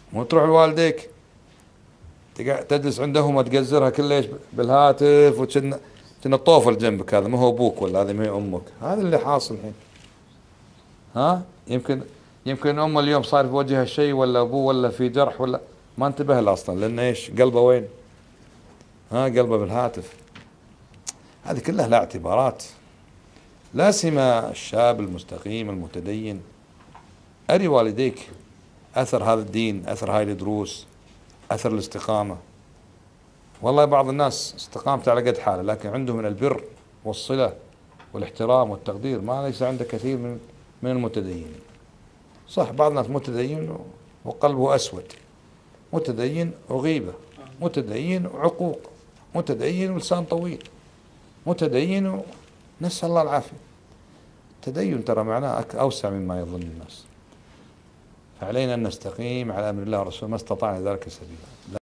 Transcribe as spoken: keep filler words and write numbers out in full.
مو تروح لوالديك تقع- تجلس عندهم وتقزرها كل ايش بالهاتف، وكنا كنا الطوفل جنبك، هذا ما هو ابوك ولا هذه ما هي امك. هذا اللي حاصل الحين. ها يمكن يمكن امه اليوم صار في وجهها شيء، ولا ابوه، ولا في جرح، ولا ما انتبه له اصلا، لان ايش قلبه وين؟ ها قلبه بالهاتف. هذه كلها لا اعتبارات. لا سيما الشاب المستقيم المتدين. أري والديك أثر هذا الدين، أثر هاي الدروس، أثر الاستقامة. والله بعض الناس استقامت على قد حاله، لكن عنده من البر والصلة والاحترام والتقدير ما ليس عند كثير من من المتدينين. صح بعض الناس متدين وقلبه أسود، متدين وغيبة، متدين وعقوق، متدين ولسان طويل، متدين و... نسأل الله العافية. التدين ترى معناه أك- أوسع مما يظن الناس. فعلينا أن نستقيم على أمر الله ورسوله ما استطعنا ذلك سبيلا.